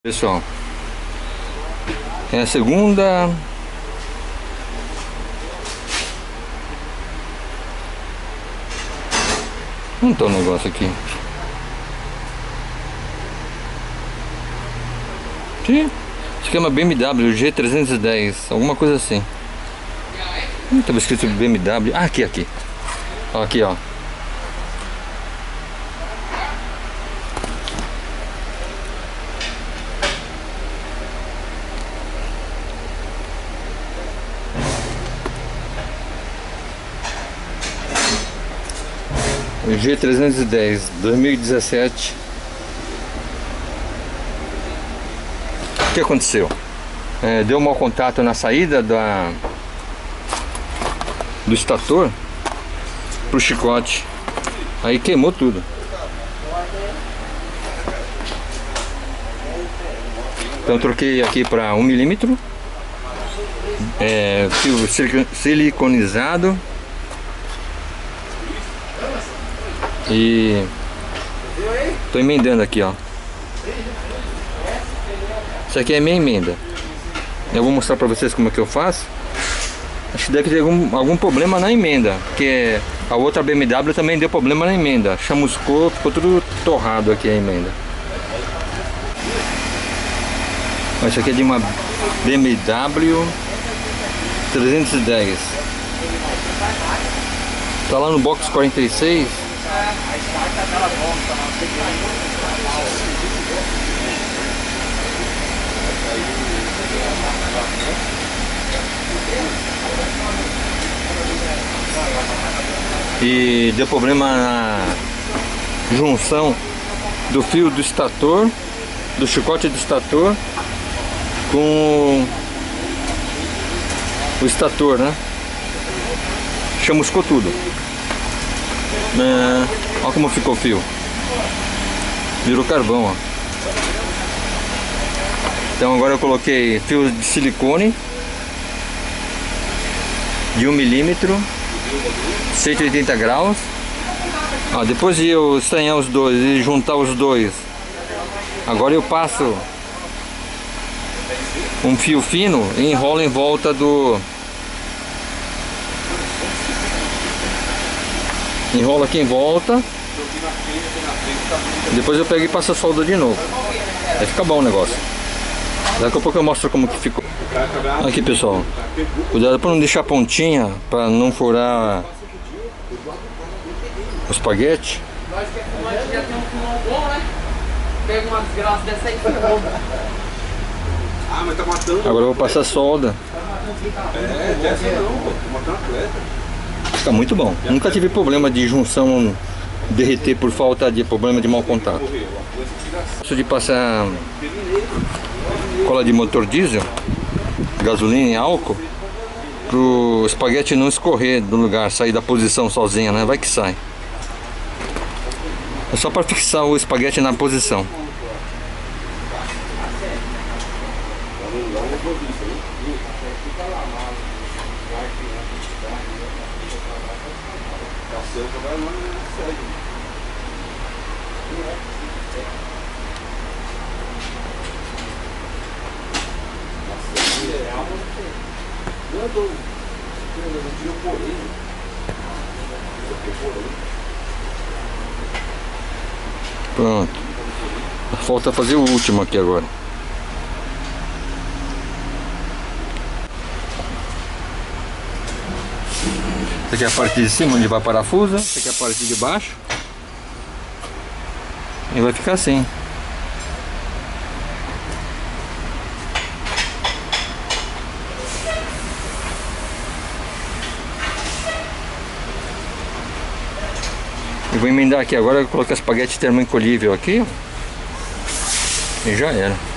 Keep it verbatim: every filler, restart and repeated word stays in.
Pessoal, é a segunda não tá o negócio aqui. Sim. Isso aqui é uma B M W G trezentos e dez, alguma coisa assim. Não estava escrito B M W. Ah, aqui, aqui. Ó, aqui, ó. G trezentos e dez dois mil e dezessete. O que aconteceu? É, deu mau contato na saída da do estator pro chicote, aí queimou tudo. Então eu troquei aqui para um milímetro, é, fio siliconizado. E tô emendando aqui, ó. Isso aqui é minha emenda. Eu vou mostrar pra vocês como é que eu faço. Acho que deve ter algum, algum problema na emenda, porque a outra B M W também deu problema na emenda. Chamuscou, ficou tudo torrado aqui a emenda. Isso aqui é de uma B M W trezentos e dez. Tá lá no box quarenta e seis. E deu problema na junção do fio do estator, do chicote do estator com o estator, né? Chamuscou tudo. É, olha como ficou o fio. Virou carvão, ó. Então agora eu coloquei fio de silicone de um milímetro, cento e oitenta graus. Ó, depois de eu estranhar os dois e juntar os dois, agora eu passo um fio fino e enrolo em volta do enrolo aqui em volta. Depois eu pego e passo a solda de novo. Aí fica bom o negócio. Daqui a pouco eu mostro como que ficou. Aqui, pessoal, cuidado para não deixar pontinha, para não furar o espaguete. Agora eu vou passar solda. É, dessa não, tô matando atleta. Fica muito bom. Nunca tive problema de junção derreter por falta de problema de mau contato. Gosto de passar cola de motor diesel, gasolina e álcool, pro espaguete não escorrer do lugar, sair da posição sozinha, né? Vai que sai. É só para fixar o espaguete na posição. Pronto. Falta fazer o último aqui agora. Essa aqui é a parte de cima onde vai a parafusa. Essa aqui é a parte de baixo. E vai ficar assim. Eu vou emendar aqui agora, eu vou colocar espaguete termoencolhível aqui. E já era.